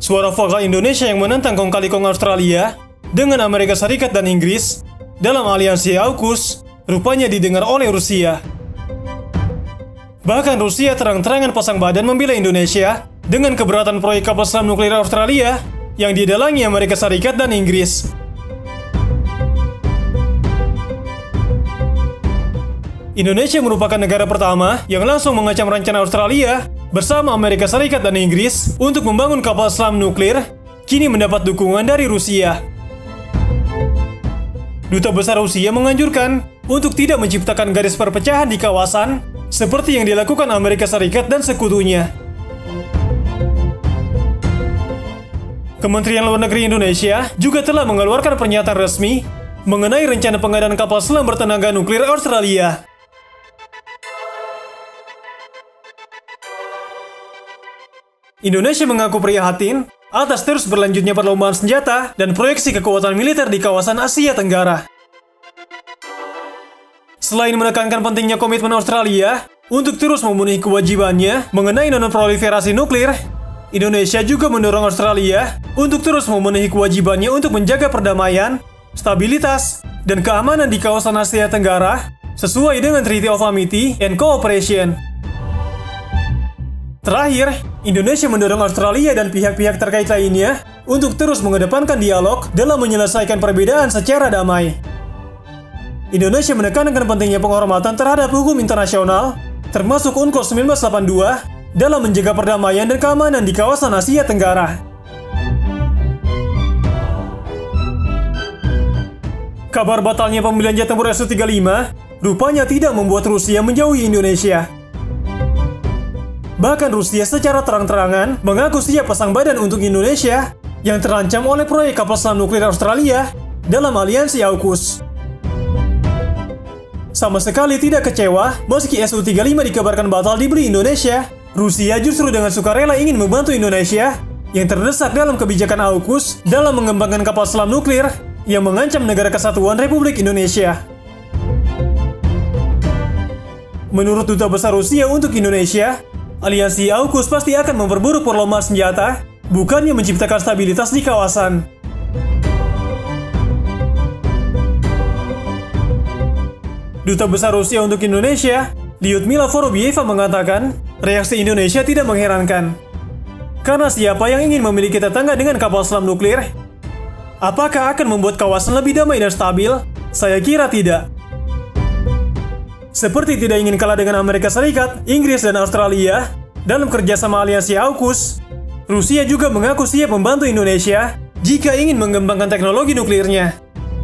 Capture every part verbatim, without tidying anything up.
Suara vokal Indonesia yang menentang kong kali kong Australia dengan Amerika Serikat dan Inggris dalam aliansi AUKUS rupanya didengar oleh Rusia. Bahkan Rusia terang-terangan pasang badan membela Indonesia dengan keberatan proyek kapal selam nuklir Australia yang didalangi Amerika Serikat dan Inggris. Indonesia merupakan negara pertama yang langsung mengacam rencana Australia bersama Amerika Serikat dan Inggris untuk membangun kapal selam nuklir, kini mendapat dukungan dari Rusia. Duta Besar Rusia menganjurkan untuk tidak menciptakan garis perpecahan di kawasan seperti yang dilakukan Amerika Serikat dan sekutunya. Kementerian Luar Negeri Indonesia juga telah mengeluarkan pernyataan resmi mengenai rencana pengadaan kapal selam bertenaga nuklir Australia. Indonesia mengaku prihatin atas terus berlanjutnya perlombaan senjata dan proyeksi kekuatan militer di kawasan Asia Tenggara. Selain menekankan pentingnya komitmen Australia untuk terus memenuhi kewajibannya mengenai non-proliferasi nuklir, Indonesia juga mendorong Australia untuk terus memenuhi kewajibannya untuk menjaga perdamaian, stabilitas, dan keamanan di kawasan Asia Tenggara sesuai dengan Treaty of Amity and Cooperation. Terakhir, Indonesia mendorong Australia dan pihak-pihak terkait lainnya untuk terus mengedepankan dialog dalam menyelesaikan perbedaan secara damai. Indonesia menekankan pentingnya penghormatan terhadap hukum internasional, termasuk UNCLOS seribu sembilan ratus delapan puluh dua, dalam menjaga perdamaian dan keamanan di kawasan Asia Tenggara. Kabar batalnya pembelian jet tempur S U tiga puluh lima rupanya tidak membuat Rusia menjauhi Indonesia. Bahkan Rusia secara terang-terangan mengaku siap pasang badan untuk Indonesia yang terancam oleh proyek kapal selam nuklir Australia dalam aliansi AUKUS. Sama sekali tidak kecewa meski S U tiga puluh lima dikabarkan batal dibeli Indonesia, Rusia justru dengan sukarela ingin membantu Indonesia yang terdesak dalam kebijakan AUKUS dalam mengembangkan kapal selam nuklir yang mengancam negara kesatuan Republik Indonesia. Menurut Duta Besar Rusia untuk Indonesia, aliansi AUKUS pasti akan memperburuk perlombaan senjata, bukannya menciptakan stabilitas di kawasan. Duta Besar Rusia untuk Indonesia, Lyudmila Vorobyeva mengatakan, reaksi Indonesia tidak mengherankan. Karena siapa yang ingin memiliki tetangga dengan kapal selam nuklir? Apakah akan membuat kawasan lebih damai dan stabil? Saya kira tidak. Seperti tidak ingin kalah dengan Amerika Serikat, Inggris, dan Australia dalam kerjasama aliansi AUKUS, Rusia juga mengaku siap membantu Indonesia jika ingin mengembangkan teknologi nuklirnya.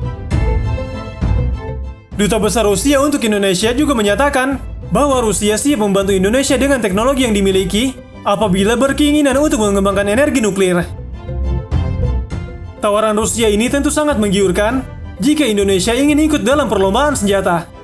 Duta Besar Rusia untuk Indonesia juga menyatakan bahwa Rusia siap membantu Indonesia dengan teknologi yang dimiliki apabila berkeinginan untuk mengembangkan energi nuklir. Tawaran Rusia ini tentu sangat menggiurkan jika Indonesia ingin ikut dalam perlombaan senjata.